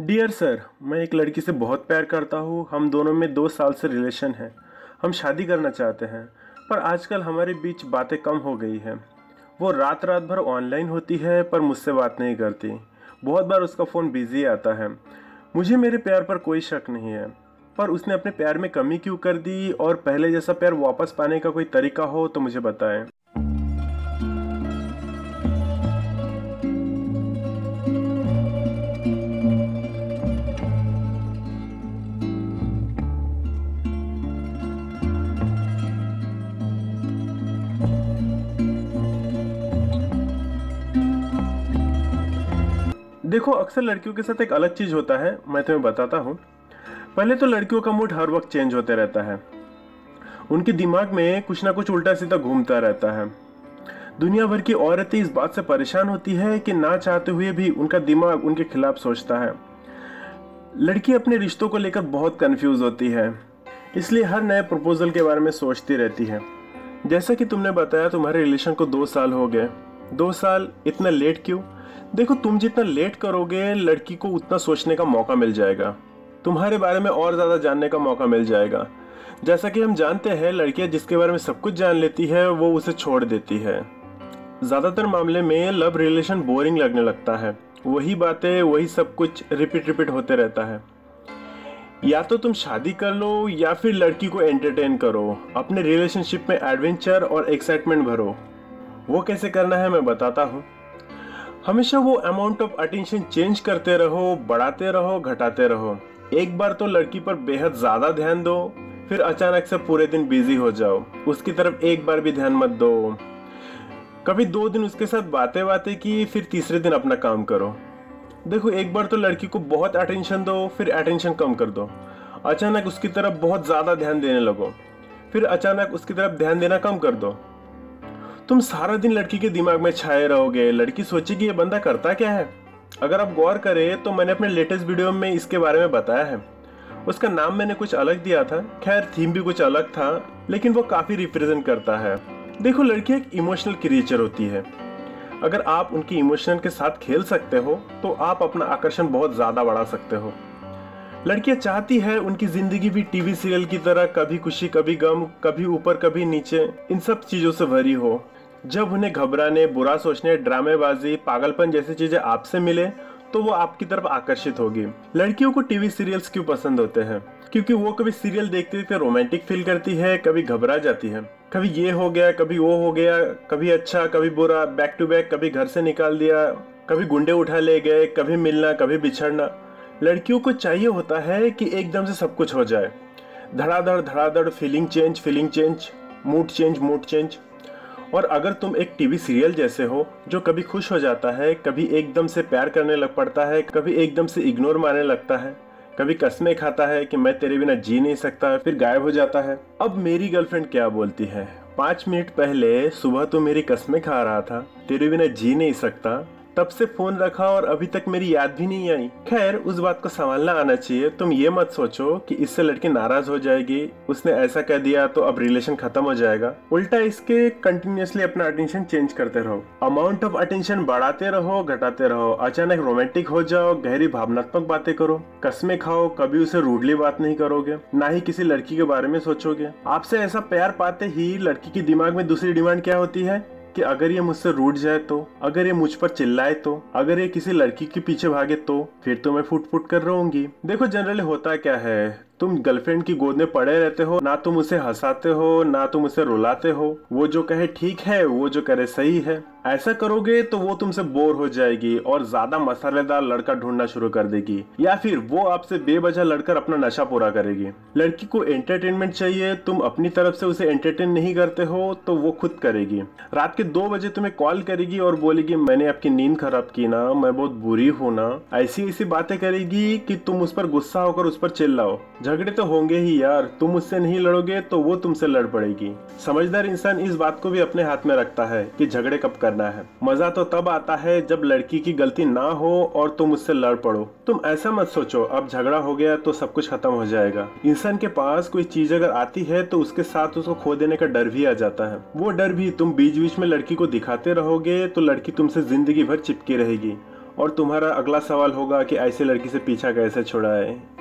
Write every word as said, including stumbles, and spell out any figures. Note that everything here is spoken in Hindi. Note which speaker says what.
Speaker 1: डियर सर, मैं एक लड़की से बहुत प्यार करता हूँ। हम दोनों में दो साल से रिलेशन है। हम शादी करना चाहते हैं, पर आजकल हमारे बीच बातें कम हो गई हैं। वो रात रात भर ऑनलाइन होती है पर मुझसे बात नहीं करती। बहुत बार उसका फ़ोन बिजी आता है। मुझे मेरे प्यार पर कोई शक नहीं है, पर उसने अपने प्यार में कमी क्यों कर दी? और पहले जैसा प्यार वापस पाने का कोई तरीका हो तो मुझे बताएं। देखो, अक्सर लड़कियों के साथ एक अलग चीज़ होता है, मैं तुम्हें बताता हूँ। पहले तो लड़कियों का मूड हर वक्त चेंज होते रहता है। उनके दिमाग में कुछ ना कुछ उल्टा सीधा घूमता रहता है। दुनिया भर की औरतें इस बात से परेशान होती है कि ना चाहते हुए भी उनका दिमाग उनके खिलाफ सोचता है। लड़की अपने रिश्तों को लेकर बहुत कंफ्यूज होती है, इसलिए हर नए प्रपोजल के बारे में सोचती रहती है। जैसा कि तुमने बताया, तुम्हारे रिलेशन को दो साल हो गए। दो साल इतना लेट क्यों? देखो, तुम जितना लेट करोगे लड़की को उतना सोचने का मौका मिल जाएगा, तुम्हारे बारे में और ज़्यादा जानने का मौका मिल जाएगा। जैसा कि हम जानते हैं, लड़कियां जिसके बारे में सब कुछ जान लेती है वो उसे छोड़ देती है। ज़्यादातर मामले में लव रिलेशन बोरिंग लगने लगता है। वही बातें, वही सब कुछ रिपीट रिपीट होते रहता है। या तो तुम शादी कर लो या फिर लड़की को एंटरटेन करो। अपने रिलेशनशिप में एडवेंचर और एक्साइटमेंट भरो। वो कैसे करना है मैं बताता हूँ। हमेशा वो अमाउंट ऑफ अटेंशन चेंज करते रहो, बढ़ाते रहो, घटाते रहो। एक बार तो लड़की पर बेहद ज़्यादा ध्यान दो, फिर अचानक से पूरे दिन बिजी हो जाओ। उसकी तरफ एक बार भी ध्यान मत दो। कभी दो दिन उसके साथ बातें बातें की, फिर तीसरे दिन अपना काम करो। देखो, एक बार तो लड़की को बहुत अटेंशन दो, फिर अटेंशन कम कर दो। अचानक उसकी तरफ बहुत ज़्यादा ध्यान देने लगो, फिर अचानक उसकी तरफ ध्यान देना कम कर दो। तुम सारा दिन लड़की के दिमाग में छाए रहोगे। लड़की सोचेगी ये बंदा करता क्या है। अगर आप गौर करें तो मैंने अपने लेटेस्ट वीडियो में इसके बारे में बताया है। उसका नाम मैंने कुछ अलग दिया था, खैर थीम भी कुछ अलग था, लेकिन वो काफ़ी रिप्रेजेंट करता है। देखो, लड़की एक इमोशनल क्रिएचर होती है। अगर आप उनकी इमोशन के साथ खेल सकते हो तो आप अपना आकर्षण बहुत ज़्यादा बढ़ा सकते हो। लड़कियां चाहती है उनकी जिंदगी भी टीवी सीरियल की तरह कभी खुशी कभी गम, कभी ऊपर कभी नीचे, इन सब चीज़ों से भरी हो। जब उन्हें घबराने, बुरा सोचने, ड्रामेबाजी, पागलपन जैसी चीजें आपसे मिले तो वो आपकी तरफ आकर्षित होगी। लड़कियों को टीवी सीरियल्स क्यों पसंद होते हैं? क्योंकि वो कभी सीरियल देखते देखते रोमांटिक फील करती है, कभी घबरा जाती है। कभी ये हो गया, कभी वो हो गया, कभी अच्छा कभी बुरा, बैक टू बैक, कभी घर से निकाल दिया, कभी गुंडे उठा ले गए, कभी मिलना कभी बिछड़ना। लड़कियों को चाहिए होता है कि एकदम से सब कुछ हो जाए। धड़ाधड़ धड़ाधड़, feeling change feeling change, mood change mood change. और अगर तुम एक टीवी सीरियल जैसे हो जो कभी खुश हो जाता है, कभी एकदम से प्यार करने लग पड़ता है, कभी एकदम से इग्नोर मारने लगता है, कभी कसमें खाता है कि मैं तेरे बिना जी नहीं सकता, फिर गायब हो जाता है। अब मेरी गर्लफ्रेंड क्या बोलती है, पाँच मिनट पहले सुबह तो मेरी कसमें खा रहा था, तेरे बिना जी नहीं सकता, तब से फोन रखा और अभी तक मेरी याद भी नहीं आई। खैर, उस बात को संभालना आना चाहिए। तुम ये मत सोचो कि इससे लड़की नाराज हो जाएगी, उसने ऐसा कह दिया तो अब रिलेशन खत्म हो जाएगा। उल्टा इसके कंटिन्यूअसली अपना अटेंशन चेंज करते रहो। अमाउंट ऑफ अटेंशन बढ़ाते रहो, घटाते रहो। अचानक रोमांटिक हो जाओ, गहरी भावनात्मक बातें करो, कसमें खाओ, कभी उसे रूडली बात नहीं करोगे, ना ही किसी लड़की के बारे में सोचोगे। आपसे ऐसा प्यार पाते ही लड़की के दिमाग में दूसरी डिमांड क्या होती है कि अगर ये मुझसे रूठ जाए तो, अगर ये मुझ पर चिल्लाए तो, अगर ये किसी लड़की के पीछे भागे तो, फिर तो मैं फुट फुट कर रहूंगी। देखो, जनरली होता क्या है, तुम गर्लफ्रेंड की गोद में पड़े रहते हो, ना तुम उसे हंसाते हो ना तुम उसे रुलाते हो। वो जो कहे ठीक है, वो जो करे सही है। ऐसा करोगे तो वो तुमसे बोर हो जाएगी और ज्यादा मसालेदार लड़का ढूंढना शुरू कर देगी, या फिर वो आपसे बेवजह लड़कर अपना नशा पूरा करेगी। लड़की को एंटरटेनमेंट चाहिए, तुम अपनी तरफ से उसे एंटरटेन नहीं करते हो तो वो खुद करेगी। रात के दो बजे तुम्हें कॉल करेगी और बोलेगी मैंने आपकी नींद खराब की ना, मैं बहुत बुरी हूँ ना। ऐसी ऐसी बातें करेगी कि तुम उस पर गुस्सा होकर उस पर चिल्लाओ। झगड़े तो होंगे ही यार, तुम उससे नहीं लड़ोगे तो वो तुमसे लड़ पड़ेगी। समझदार इंसान इस बात को भी अपने हाथ में रखता है कि झगड़े कब करना है। मजा तो तब आता है जब लड़की की गलती ना हो और तुम उससे लड़ पड़ो। तुम ऐसा मत सोचो अब झगड़ा हो गया तो सब कुछ खत्म हो जाएगा। इंसान के पास कोई चीज अगर आती है तो उसके साथ उसको खो देने का डर भी आ जाता है। वो डर भी तुम बीच बीच में लड़की को दिखाते रहोगे तो लड़की तुमसे जिंदगी भर चिपकी रहेगी और तुम्हारा अगला सवाल होगा कि ऐसी लड़की से पीछा कैसे छुड़ाए।